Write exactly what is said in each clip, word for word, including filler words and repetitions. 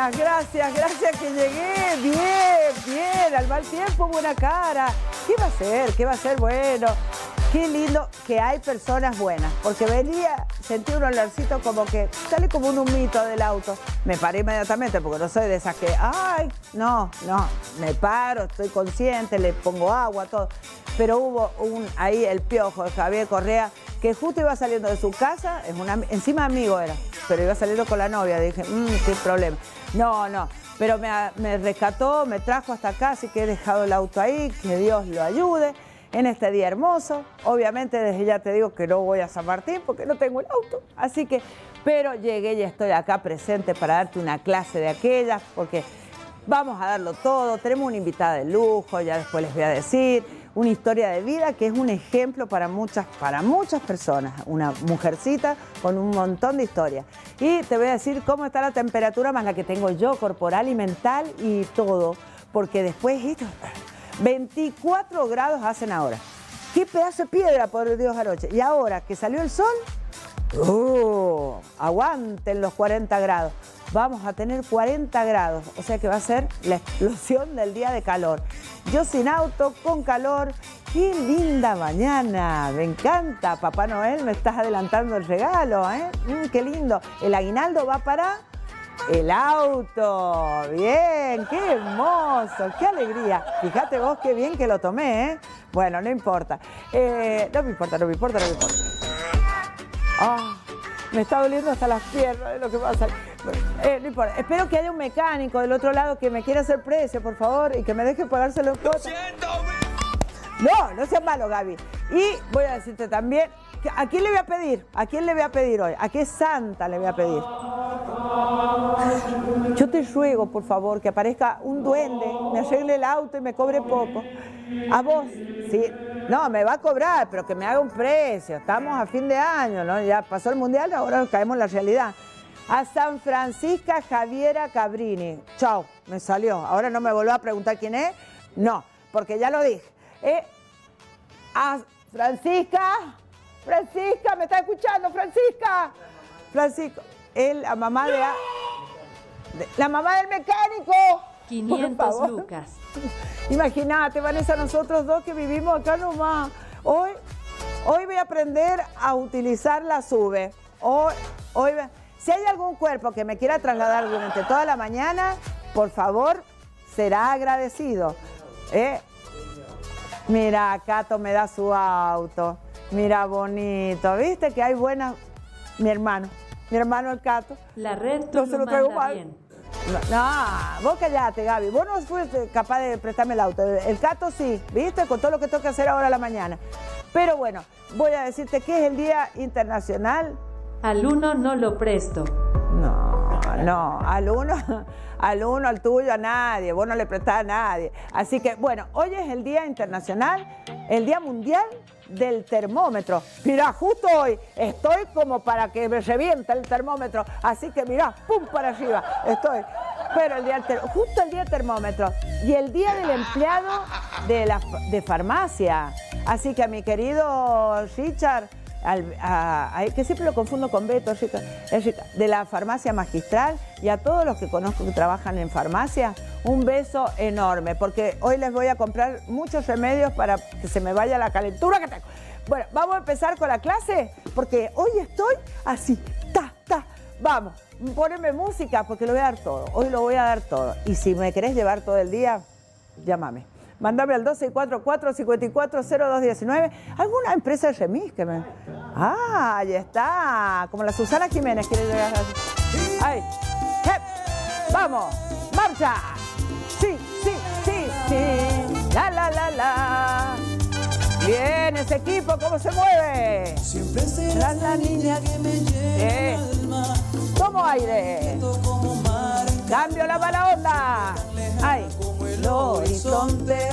Gracias, gracias, gracias que llegué. Bien, bien, al mal tiempo, buena cara. ¿Qué va a ser? ¿Qué va a ser? Bueno, qué lindo que hay personas buenas. Porque venía, sentí un olorcito como que sale como un humito del auto. Me paré inmediatamente porque no soy de esas que, ay, no, no. Me paro, estoy consciente, le pongo agua, todo. Pero hubo un, ahí el piojo de Javier Correa, que justo iba saliendo de su casa, es una, encima amigo era, pero iba saliendo con la novia. Dije, mmm, qué problema. No, no, pero me, me rescató, me trajo hasta acá, así que he dejado el auto ahí, que Dios lo ayude en este día hermoso. Obviamente desde ya te digo que no voy a San Martín porque no tengo el auto, así que, pero llegué y estoy acá presente para darte una clase de aquellas, porque vamos a darlo todo. Tenemos una invitada de lujo, ya después les voy a decir. Una historia de vida que es un ejemplo para muchas, para muchas personas. Una mujercita con un montón de historias. Y te voy a decir cómo está la temperatura más la que tengo yo, corporal y mental y todo. Porque después, esto, veinticuatro grados hacen ahora. Qué pedazo de piedra, por Dios, anoche. Y ahora que salió el sol, ¡uh! Aguanten los cuarenta grados. Vamos a tener cuarenta grados, o sea que va a ser la explosión del día de calor. Yo sin auto, con calor. ¡Qué linda mañana! Me encanta. Papá Noel, me estás adelantando el regalo, ¿eh? Mm, ¡qué lindo! El aguinaldo va para el auto. ¡Bien! ¡Qué hermoso! ¡Qué alegría! Fíjate vos qué bien que lo tomé, ¿eh? Bueno, no importa. Eh, no me importa, no me importa, no me importa. ¡Ah! Me está doliendo hasta las piernas de lo que pasa. Eh, no importa. Espero que haya un mecánico del otro lado que me quiera hacer precio, por favor, y que me deje pagárselo en cuotas. No, no seas malo, Gaby. Y voy a decirte también, ¿a quién le voy a pedir? ¿A quién le voy a pedir hoy? ¿A qué santa le voy a pedir? Yo te ruego, por favor, que aparezca un duende, me arregle el auto y me cobre poco. A vos, sí. No, me va a cobrar, pero que me haga un precio. Estamos a fin de año, ¿no? Ya pasó el mundial, ahora caemos en la realidad. A San Francisca Javiera Cabrini. Chau, me salió. Ahora no me volvió a preguntar quién es. No, porque ya lo dije. Eh, a Francisca, Francisca, ¿me está escuchando, Francisca? Francisco, él, la mamá de, de la mamá del mecánico. quinientas lucas. Imagínate, Vanessa, nosotros dos que vivimos acá nomás. Hoy, hoy voy a aprender a utilizar la SUBE. Hoy, hoy, si hay algún cuerpo que me quiera trasladar durante toda la mañana, por favor, será agradecido. ¿Eh? Mira, Cato me da su auto. Mira, bonito. ¿Viste que hay buenas? Mi hermano, mi hermano el Cato. La red tú no se lo traigo mal. Bien. No, no, vos callate, Gaby. Vos no fuiste capaz de prestarme el auto. El Cato sí, ¿viste? Con todo lo que tengo que hacer ahora a la mañana. Pero bueno, voy a decirte que es el Día Internacional. Al uno no lo presto. No, no, al uno, al uno, al tuyo, a nadie. Vos no le prestás a nadie. Así que, bueno, hoy es el Día Internacional, el Día Mundial del Termómetro. Mirá, justo hoy estoy como para que me revienta el termómetro. Así que mirá, pum, para arriba estoy. Pero el día, justo el día del termómetro y el día del empleado de, la, de farmacia. Así que a mi querido Richard, al, a, a, que siempre lo confundo con Beto, Richard, Richard, de la farmacia magistral, y a todos los que conozco que trabajan en farmacia, un beso enorme, porque hoy les voy a comprar muchos remedios para que se me vaya la calentura que tengo. Bueno, vamos a empezar con la clase, porque hoy estoy así, ta, ta. Vamos, poneme música, porque lo voy a dar todo. Hoy lo voy a dar todo. Y si me querés llevar todo el día, llámame. Mándame al dos seis cuatro cuatro, cinco cuatro cero dos uno nueve. ¿Alguna empresa de remis que me...? Ah, ahí está. Como la Susana Jiménez quiere llegar así. Ahí. ¡Hep! ¡Vamos! ¡Marcha! Sí, sí, sí, sí. La, la, la, la. Bien, ese equipo, ¿cómo se mueve? Siempre serás la niña que me llena el alma. Tomo aire. Cambio la mala onda. Ay. El horizonte.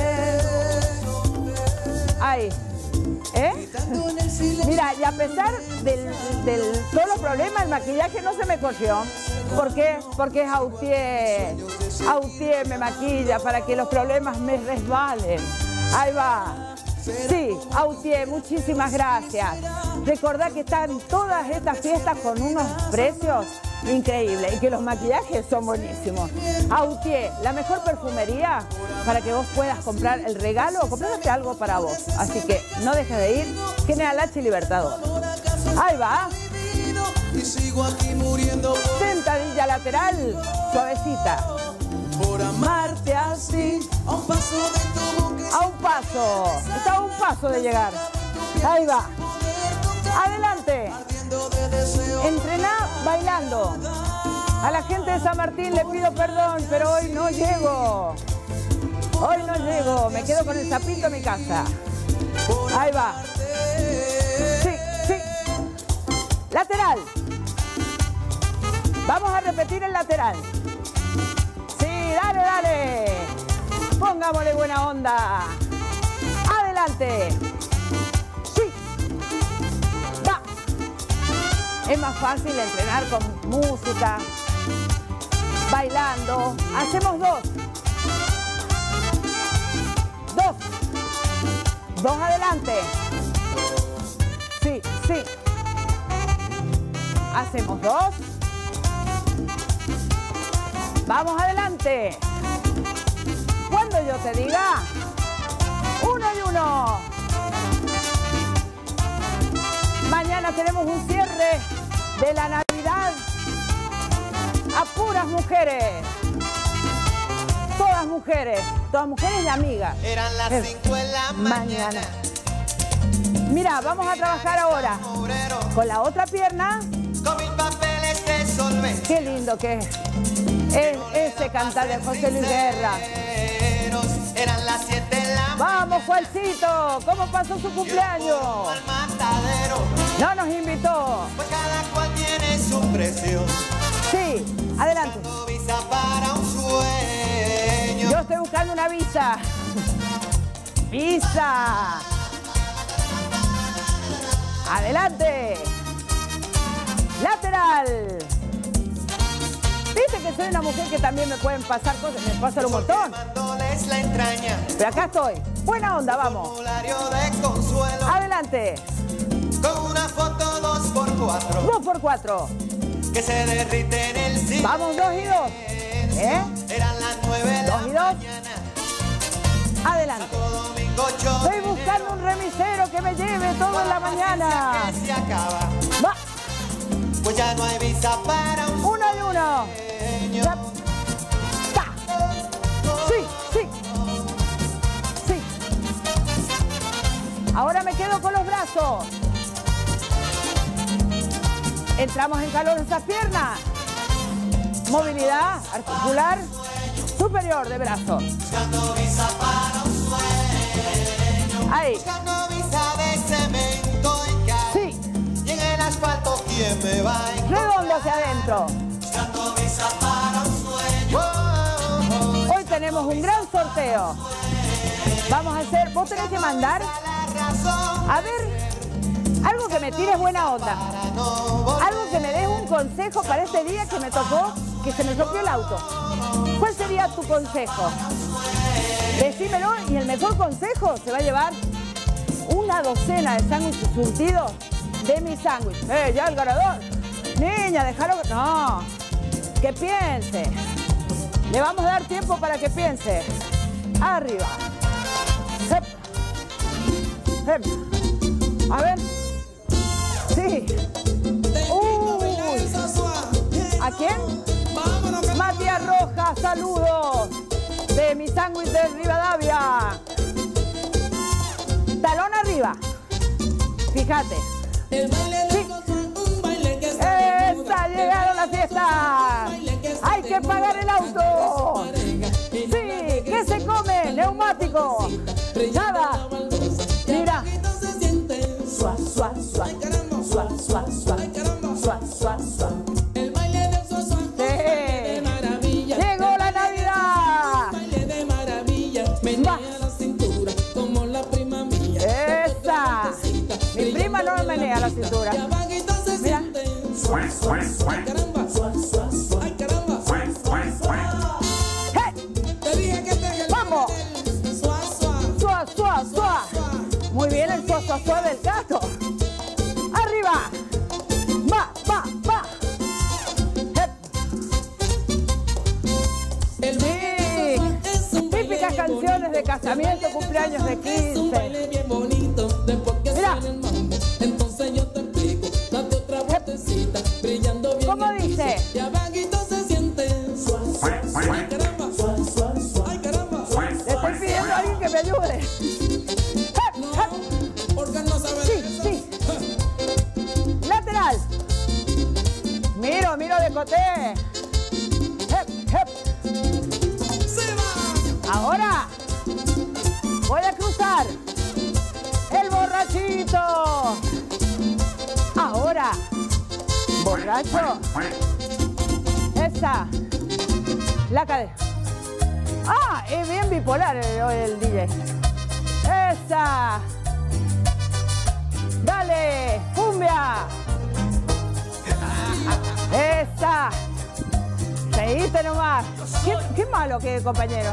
Ay. ¿Eh? Mira, y a pesar del, del todos los problemas, el maquillaje no se me corrió. ¿Por qué? Porque es Autier. Autier me maquilla para que los problemas me resbalen. Ahí va. Sí, Autier, muchísimas gracias. Recordá que están todas estas fiestas con unos precios increíble y que los maquillajes son buenísimos. Autier, la mejor perfumería para que vos puedas comprar el regalo o comprarte algo para vos. Así que no dejes de ir. General H Libertador. Ahí va. Sentadilla lateral, suavecita. Por amarte así, a un paso de tu boca. A un paso. Está a un paso de llegar. Ahí va. Adelante. Entrená bailando. A la gente de San Martín le pido perdón, pero hoy no llego. Hoy no llego. Me quedo con el sapito en mi casa. Ahí va. Sí, sí. Lateral. Vamos a repetir el lateral. Sí, dale, dale. Pongámosle buena onda. Adelante. Sí. Va. Es más fácil entrenar con música, bailando. Hacemos dos. Dos. Dos adelante. Sí, sí. Hacemos dos. Vamos adelante. Cuando yo te diga, uno y uno. Mañana tenemos un cierre de la Navidad a puras mujeres. Todas mujeres, todas mujeres y amigas. Eran las cinco de la mañana. Mira, vamos a trabajar ahora con la otra pierna. Con mis papeles de solvente. Qué lindo que es. Es ese cantar de José Luis Guerra. Eran las siete de la mañana. Vamos, Juancito, ¿cómo pasó su cumpleaños? Al matadero. No nos invitó. Pues cada cual tiene su precio. Sí, adelante. Buscando visa para un sueño. Yo estoy buscando una visa. Visa. Adelante. Lateral. Viste que soy una mujer que también me pueden pasar cosas, me pasan un montón. La entraña. Pero acá estoy. Buena onda, vamos. Formulario de consuelo. Adelante. Con una foto dos por cuatro. Dos por cuatro. Que se derrite en el silencio. Vamos, dos y dos. ¿Eh? Eran las nueve de la Dos y dos. mañana. Adelante. Santo Domingo yo Estoy buscando un remisero que me lleve todo en la mañana. que se acaba. Va. Pues ya no hay visa para un Uno y uno. sueño. Ya. Ta. Sí, sí. Sí. Ahora me quedo con los brazos. Entramos en calor en esas piernas. Movilidad articular superior de brazos. Buscando visa para un sueño. Ahí. Buscando visa de cemento y cal. Sí. Y en el asfalto, ¿quién me va a encontrar? Redondo hacia adentro. Buscando visa para un sueño. Oh, oh, oh. Hoy tenemos un gran sorteo. Vamos a hacer, vos tenés que mandar, La razón a ver, algo que me tires buena onda. para no volver. Algo que me des un consejo para este día que me tocó, que se me rompió el auto. ¿Cuál sería tu consejo? Decímelo y el mejor consejo se va a llevar una docena de sándwiches surtidos de mi sándwich. ¡Eh, ya el ganador! Niña, déjalo... No, que piense. Le vamos a dar tiempo para que piense. Arriba. Hep. Hep. A ver. Sí. Uy. ¿A quién? Matías Rojas, saludos. De mi sándwich de Rivadavia. Talón arriba. Fíjate. Sí. ¡Está llegando la fiesta! ¡Hay que pagar el auto! ¡Sí! ¿Qué se come? ¡Neumático! ¡Nada! Mira. Suá, suá, suá. Suá, suá, suá. Suá, suá, suá. Sí. Llegó la Navidad. Va. ¡Esa! Mi prima no me menea la cintura. Mira. ¡Hey! ¡Vamos! ¡Suá, suá, suá! Muy bien el suá, suá, suá del gato. ¡Arriba! ¡Va, va, va! casamiento, cumpleaños de Es un baile quince. bien bonito, después que Mira. suene el mambo. Entonces yo te explico, date otra vueltecita, brillando bien ¿Cómo el piso. dice? Y abajito se siente suave, suave, suave. Ay, caramba, suave, suave, suave. Ay, caramba, suave, Le estoy pidiendo a alguien que me ayude. ¡Hep, hep! porque no sabe Sí, eso. sí. Lateral. Miro, miro de coté. Hep, hep. Se va. Ahora voy a cruzar el borrachito. Ahora, borracho. Esa. La cadera. Ah, es bien bipolar el, el D J. Esa. Dale, cumbia. Esa. Seguiste nomás. Qué, qué malo que compañero.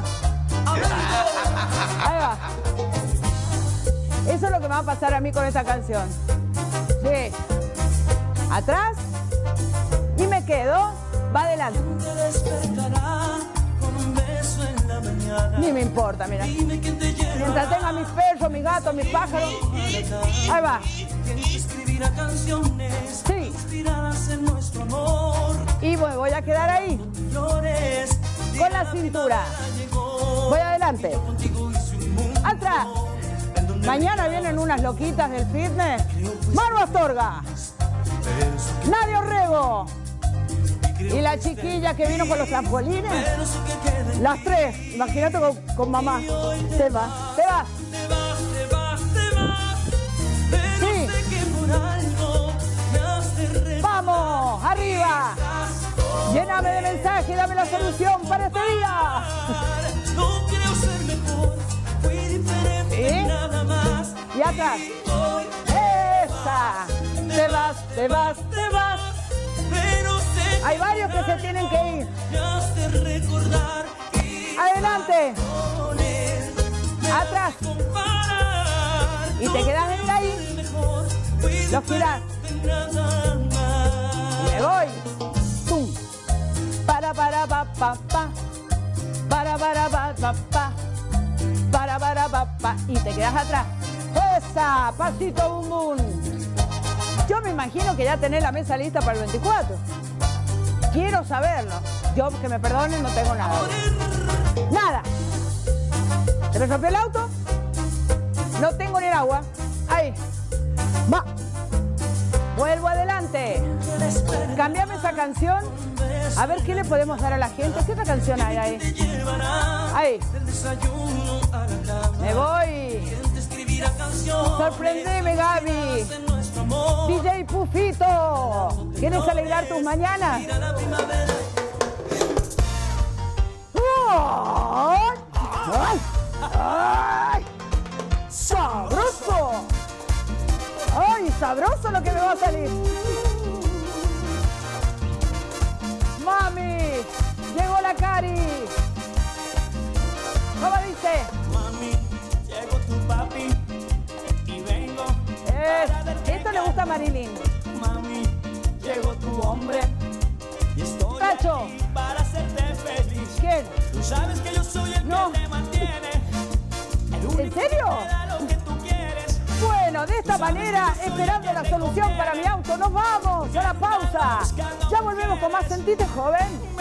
Ahí va. Eso es lo que me va a pasar a mí con esta canción. Sí. Atrás. Y me quedo. Va adelante. Te despertará con un beso en la mañana. Ni me importa, mira. Dime quién te lleva. Mientras tenga mis perros, mis gatos, mis pájaros. Ahí va. Quien escribirá canciones Sí. inspiradas en nuestro amor. Y me voy a quedar ahí. Llores. Con la cintura. Llegó. Voy adelante. Contigo hice un mundo. Atrás. En donde Mañana vienen unas loquitas del fitness. Maru Astorga. Nadia Orrego. Y la chiquilla que vino con los trampolines. pero eso que quede. Las tres. Imagínate con, con mamá. Te vas. Te vas. Te vas, te vas, te vas. Pero Sí. sé que por algo me has de recordar. ¡Vamos! ¡Arriba! Lléname de mensajes y dame la solución para este día. No quiero ser mejor, fui diferente ¿Sí? nada más. Y atrás. Hoy, ¡Esa! Te vas, te vas, te vas. pero sé Hay varios que se tienen que ir. que has de recordar y Adelante. poner, Atrás. comparar. Y te quedas en ahí. Mejor, fui Los girás. diferente nada más. Me voy. ¡Tum! Para, para, pa, pa, pa. Para, para, pa, pa, pa. Para, para, pa, pa. Y te quedas atrás. ¡Esa! Pasito bum bum. Yo me imagino que ya tenés la mesa lista para el veinticuatro. Quiero saberlo. Yo, que me perdonen, no tengo nada. ¡Nada! ¿Se me rompió el auto? No tengo ni el agua. Ahí. Va. Vuelvo adelante. Cambiame esa canción. A ver qué le podemos dar a la gente. ¿Qué otra canción hay ahí? Te llevará Ahí. del desayuno a la cama. Me voy. Te escribirá canciones Sorprendeme, Gaby. de nuestro amor. D J Pufito. ¿Quieres alegrar tus mañanas? Mira la primavera. ¡Ay! ¡Ay! ¡Ay! ¡Sabroso! ¡Ay, sabroso lo que me va a salir! ¡Mami! ¡Llegó la Cari! ¿Cómo dice? Mami, llegó tu papi y vengo. Es- para darte esto le gusta a Marilyn. Mami, llegó tu hombre y estoy Tacho. aquí para hacerte feliz. ¿Quién? Tú sabes que yo soy el No. que te mantiene. El único ¿En serio? que te da lo que tú quieres. Bueno, de esta manera, esperando la solución para mi auto, nos vamos a la pausa. Ya volvemos con más Sentite Joven.